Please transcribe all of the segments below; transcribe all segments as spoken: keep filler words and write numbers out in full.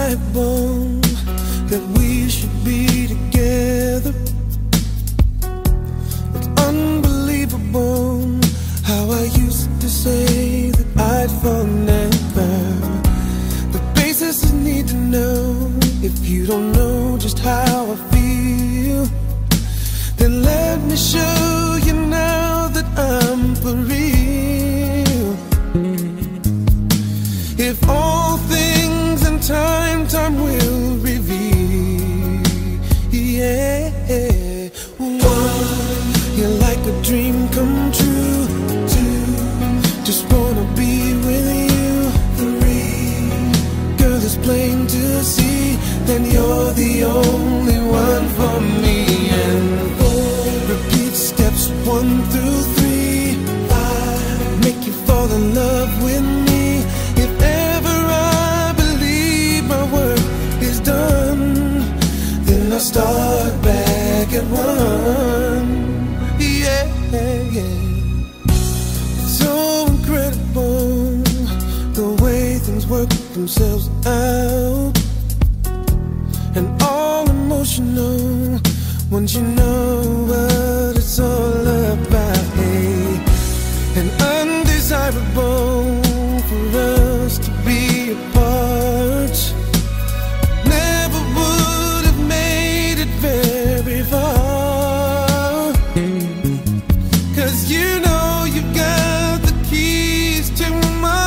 undesirable that we should be together. It's unbelievable how I used to say that I'd fall never. The basis is need to know. If you don't know just how I feel, then let me show you now that I'm for real. If all things in time, time will reveal. Yeah, one, you're like a dream come true. Two, just wanna be with you. Three, girl, it's plain to see, then you're the only one for me. And four, repeat steps one through three. Five, make you fall in love with me. If ever I believe my work is done, then I'll start back at one. Yeah, yeah. It's so incredible the way things work themselves out, and all emotional once you know what it's all about. Hey, and undesirable for us to be apart. Never would have made it very far, 'cause you know you got the keys to my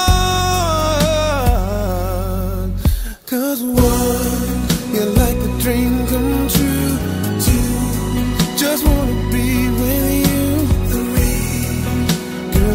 heart. 'Cause one, you're like a dream come true. Two, just wanna be with you. Three, girl,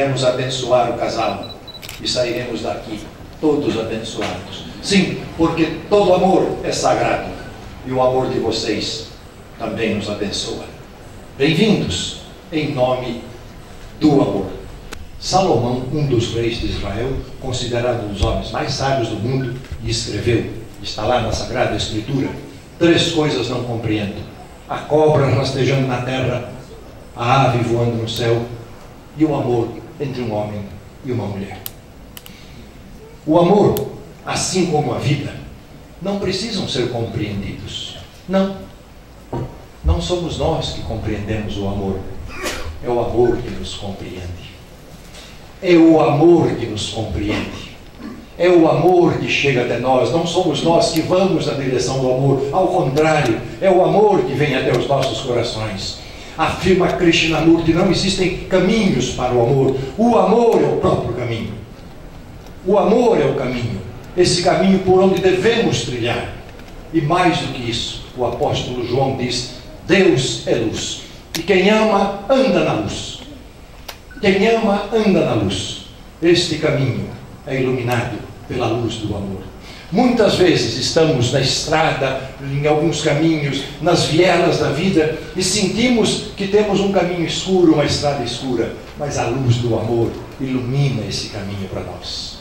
viemos abençoar o casal e sairemos daqui todos abençoados. Sim, porque todo amor é sagrado e o amor de vocês também nos abençoa. Bem-vindos em nome do amor. Salomão, um dos reis de Israel, considerado um dos homens mais sábios do mundo, escreveu, está lá na Sagrada Escritura: três coisas não compreendo: a cobra rastejando na terra, a ave voando no céu e o amor entre um homem e uma mulher. O amor, assim como a vida, não precisam ser compreendidos. Não. Não somos nós que compreendemos o amor. É o amor que nos compreende. É o amor que nos compreende. É o amor que chega até nós. Não somos nós que vamos na direção do amor. Ao contrário, é o amor que vem até os nossos corações. Afirma Krishnamurti: não existem caminhos para o amor. O amor é o próprio caminho. O amor é o caminho. Esse caminho por onde devemos trilhar. E mais do que isso, o apóstolo João diz: Deus é luz. E quem ama, anda na luz. Quem ama, anda na luz. Este caminho é iluminado pela luz do amor. Muitas vezes estamos na estrada, em alguns caminhos, nas vielas da vida, e sentimos que temos um caminho escuro, uma estrada escura, mas a luz do amor ilumina esse caminho para nós.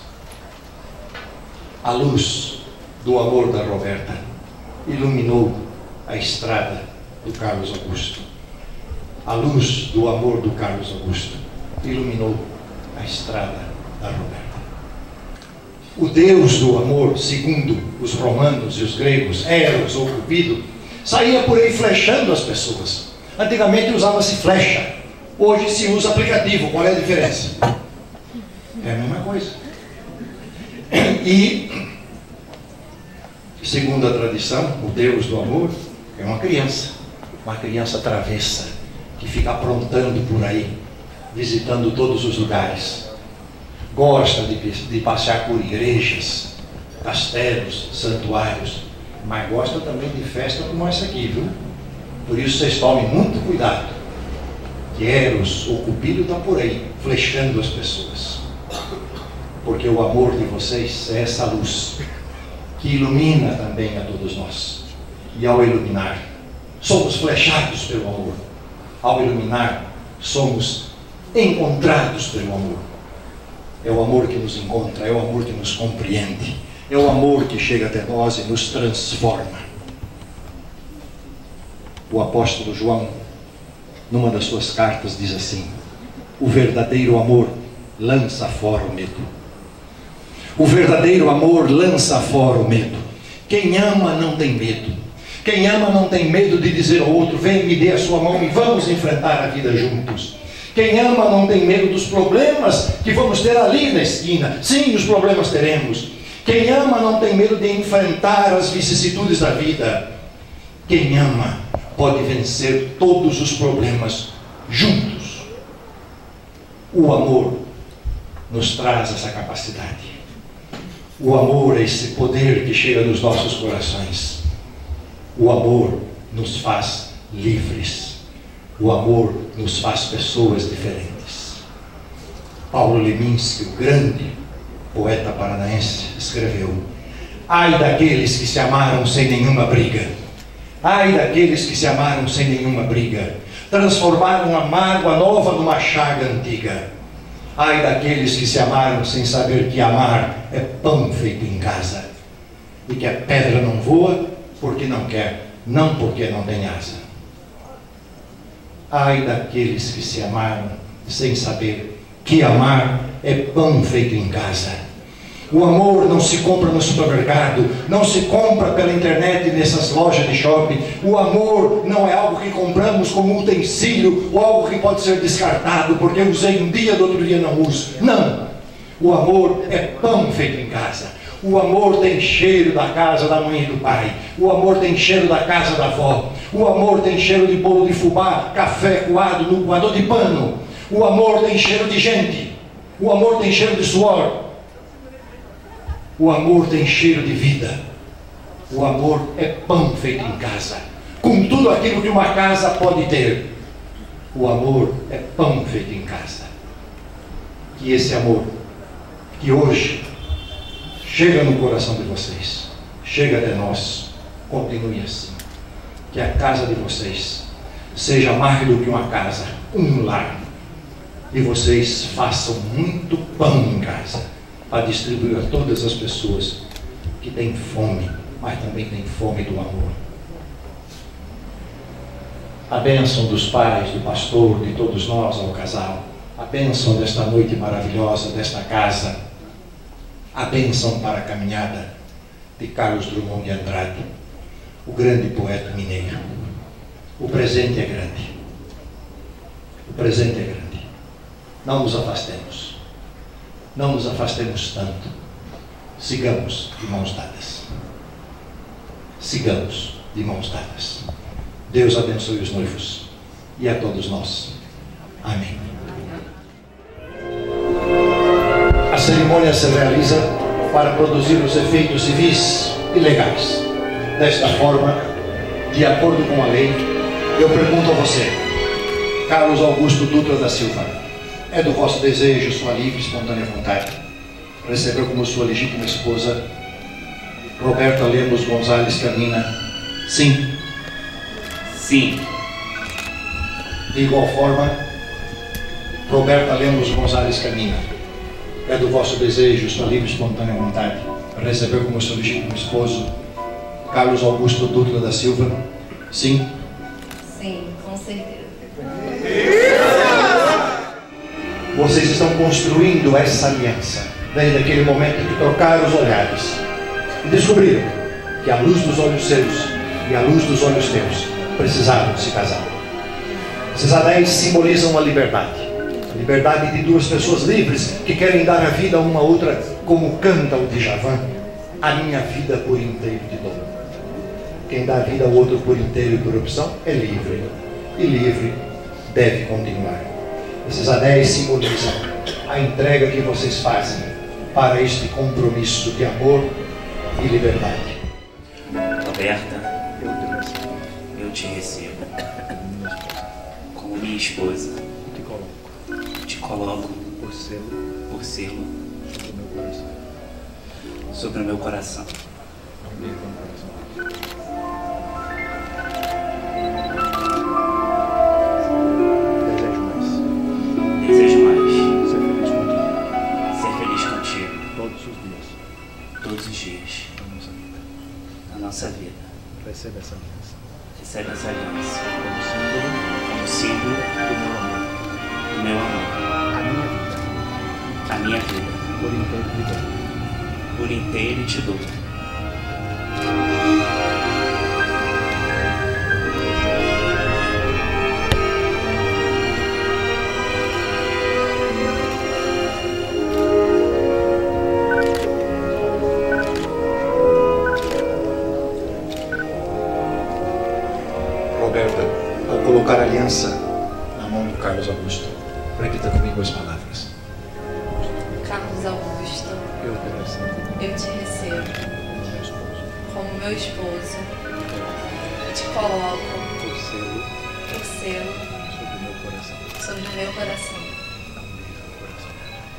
A luz do amor da Roberta iluminou a estrada do Carlos Augusto. A luz do amor do Carlos Augusto iluminou a estrada da Roberta. O Deus do amor, segundo os romanos e os gregos, Eros ou Cupido, saía por aí flechando as pessoas. Antigamente usava-se flecha, hoje se usa aplicativo. Qual é a diferença? É a mesma coisa. E, segundo a tradição, o Deus do amor é uma criança, uma criança travessa, que fica aprontando por aí, visitando todos os lugares. Gosta de, de passear por igrejas, castelos, santuários, mas gosta também de festa como essa aqui, viu? Por isso vocês tomem muito cuidado, que Eros ou Cupido está por aí, flechando as pessoas. Porque o amor de vocês é essa luz, que ilumina também a todos nós. E ao iluminar, somos flechados pelo amor. Ao iluminar, somos encontrados pelo amor. É o amor que nos encontra, é o amor que nos compreende, é o amor que chega até nós e nos transforma. O apóstolo João, numa das suas cartas, diz assim: o verdadeiro amor lança fora o medo. O verdadeiro amor lança fora o medo. Quem ama não tem medo. Quem ama não tem medo de dizer ao outro: vem, me dê a sua mão e vamos enfrentar a vida juntos. Quem ama não tem medo dos problemas que vamos ter ali na esquina. Sim, os problemas teremos. Quem ama não tem medo de enfrentar as vicissitudes da vida. Quem ama pode vencer todos os problemas juntos. O amor nos traz essa capacidade. O amor é esse poder que chega nos nossos corações. O amor nos faz livres. O amor nos faz pessoas diferentes. Paulo Leminski, o grande poeta paranaense, escreveu: ai daqueles que se amaram sem nenhuma briga. Ai daqueles que se amaram sem nenhuma briga. Transformaram a mágoa nova numa chaga antiga. Ai daqueles que se amaram sem saber que amar é pão feito em casa. E que a pedra não voa porque não quer, não porque não tem asa. Ai daqueles que se amaram sem saber que amar é pão feito em casa. O amor não se compra no supermercado, não se compra pela internet nessas lojas de shopping. O amor não é algo que compramos como utensílio ou algo que pode ser descartado porque eu usei um dia, do outro dia não uso. Não! O amor é pão feito em casa. O amor tem cheiro da casa da mãe e do pai. O amor tem cheiro da casa da avó. O amor tem cheiro de bolo de fubá, café coado no coador de pano. O amor tem cheiro de gente. O amor tem cheiro de suor. O amor tem cheiro de vida. O amor é pão feito em casa, com tudo aquilo que uma casa pode ter. O amor é pão feito em casa. que esse amor, que hoje chega no coração de vocês, chega até nós, continue assim. Que a casa de vocês seja mais do que uma casa, um lar. E vocês façam muito pão em casa, para distribuir a todas as pessoas que têm fome, mas também têm fome do amor. A bênção dos pais, do pastor, de todos nós ao casal, a bênção desta noite maravilhosa, desta casa, a bênção para a caminhada de Carlos Drummond de Andrade, o grande poeta mineiro. O presente é grande. O presente é grande. Não nos afastemos. Não nos afastemos tanto. Sigamos de mãos dadas. Sigamos de mãos dadas. Deus abençoe os noivos e a todos nós. Amém. A cerimônia se realiza para produzir os efeitos civis e legais. Desta forma, de acordo com a lei, eu pergunto a você, Carlos Augusto Dutra da Silva, é do vosso desejo, sua livre e espontânea vontade, receber como sua legítima esposa Roberta Lemos Gonzalez Camina? Sim. Sim. De igual forma, Roberta Lemos Gonzalez Camina, é do vosso desejo, sua livre e espontânea vontade, receber como seu legítimo esposo Carlos Augusto Dutra da Silva? Sim? Sim, com certeza. Vocês estão construindo essa aliança desde aquele momento em que trocaram os olhares e descobriram que a luz dos olhos seus e a luz dos olhos teus precisavam se casar. Esses anéis simbolizam a liberdade. A liberdade de duas pessoas livres que querem dar a vida a uma outra, como canta o Djavan: a minha vida por inteiro te dou. Quem dá a vida ao outro por inteiro e por opção é livre. E livre deve continuar. Esses anéis simbolizam a entrega que vocês fazem para este compromisso de amor e liberdade. Roberta, eu te recebo como minha esposa. Te coloco Te coloco por selo por selo do meu coração. sobre o meu coração. Amém com o coração. Desejo mais. Desejo mais Ser feliz contigo ser feliz contigo todos os dias todos os dias da nossa vida. da nossa vida. Receba essa aliança Recebe essa aliança como símbolo como símbolo do meu amor. do meu amor. A minha vida A minha vida por inteiro te dou. por inteiro te dou. Roberta, ao colocar a aliança na mão do Carlos Augusto, repita comigo as palavras. Carlos Augusto, Eu te recebo eu te recebo como meu esposo. como meu esposo. Te coloco Por selo por selo sobre o meu coração. sobre o meu coração. Amém com o coração.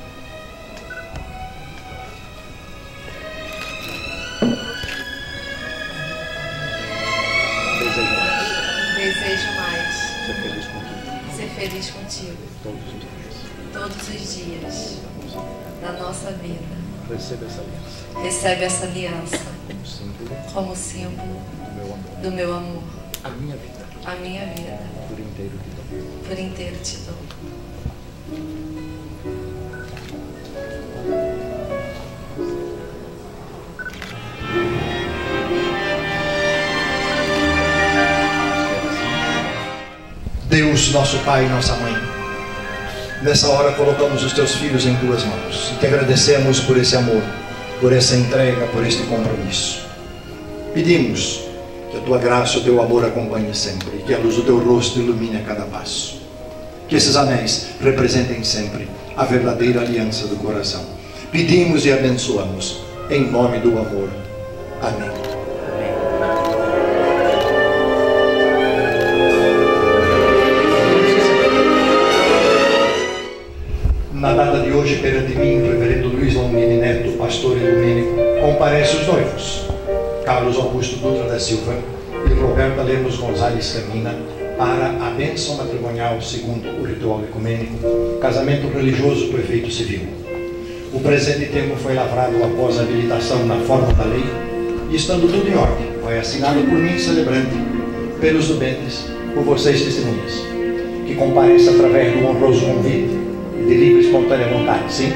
Desejo mais. Desejo mais Ser feliz contigo ser feliz contigo todos os dias todos os dias da nossa vida. da nossa vida. Receba essa aliança Recebe essa aliança como símbolo como símbolo do meu amor. do meu amor. A minha vida A minha vida por inteiro te dou. por inteiro te dou. Deus, nosso Pai e nossa Mãe, nessa hora colocamos os teus filhos em tuas mãos e te agradecemos por esse amor, por essa entrega, por este compromisso. Pedimos que a tua graça e o teu amor acompanhe sempre, que a luz do teu rosto ilumine a cada passo. Que esses anéis representem sempre a verdadeira aliança do coração. Pedimos e abençoamos, em nome do amor. Amém. Na data de hoje, perante mim, reverendo Luiz Longini Neto, pastor ecumênico, comparece os noivos, Carlos Augusto Dutra da Silva e Roberta Lemos Gonzalez Camina, para a bênção matrimonial segundo o ritual ecumênico, casamento religioso por efeito civil. O presente termo foi lavrado após a habilitação na forma da lei e, estando tudo em ordem, foi assinado por mim, celebrante, pelos nubentes, por vocês testemunhas, que compareça através do honroso convite de livre e espontânea vontade, sim?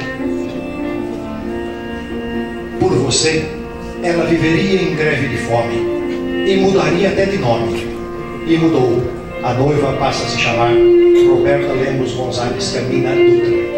Por você, ela viveria em greve de fome e mudaria até de nome. E mudou. A noiva passa a se chamar Roberta Lemos Gonzalez Camina Dutra.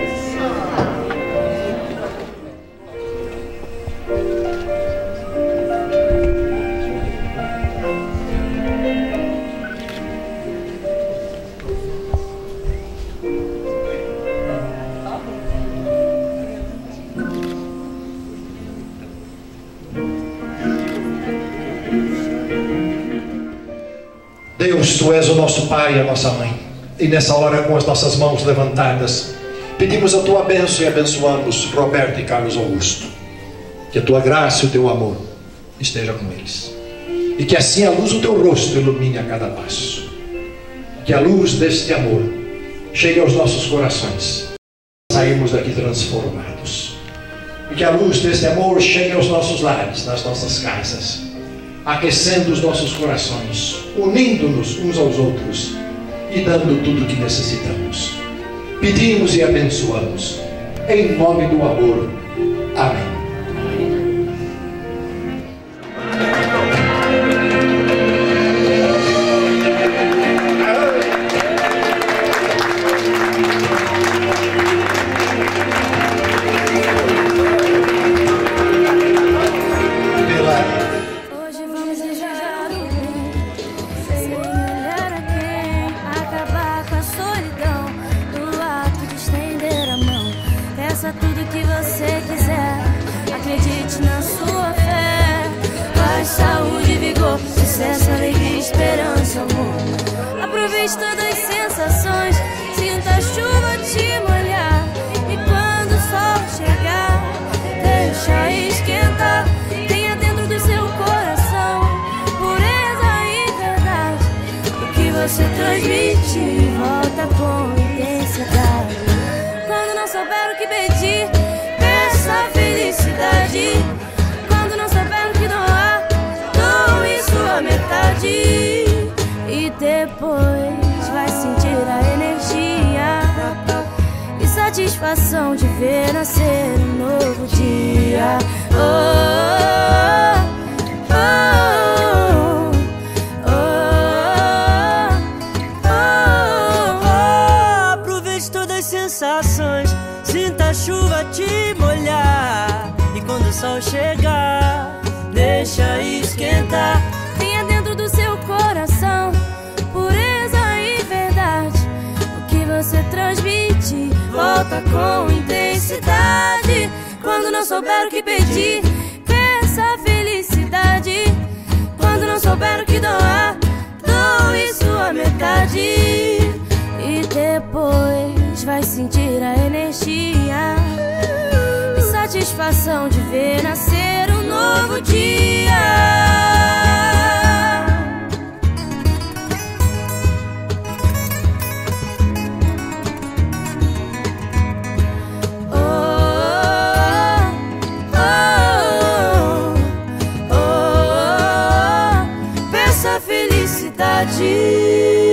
Deus, Tu és o nosso Pai e a nossa Mãe, e nessa hora, com as nossas mãos levantadas, pedimos a Tua bênção e abençoamos Roberto e Carlos Augusto. Que a Tua graça e o Teu amor esteja com eles, e que assim a luz do Teu rosto ilumine a cada passo. Que a luz deste amor chegue aos nossos corações, saímos daqui transformados, e que a luz deste amor chegue aos nossos lares, nas nossas casas, aquecendo os nossos corações, unindo-nos uns aos outros e dando tudo o que necessitamos. Pedimos e abençoamos, em nome do amor. Amém. Tudo que você quiser, acredite na sua fé. Paz, saúde, vigor, sucesso, alegria, esperança, amor. Aproveite todas as sensações, sinta a chuva te molhar. E quando o sol chegar, deixa esquentar. Tenha dentro do seu coração pureza e verdade. O que você transmite volta com intensidade. Quando não souber o que pedir, peça felicidade. Quando não souber o que doar, doe sua metade. E depois vai sentir a energia e satisfação de ver nascer um novo dia. Oh, oh, oh, oh, oh, oh. Aproveite todas as sensações, sinta a chuva te molhar. E quando o sol chegar, deixa esquentar. Tenha dentro do seu coração pureza e verdade. O que você transmite volta com intensidade. Quando não souber o que pedir, peça felicidade. Quando não souber o que doar, doe sua metade. E depois vai sentir a energia e satisfação de ver nascer um novo dia. Felicidade.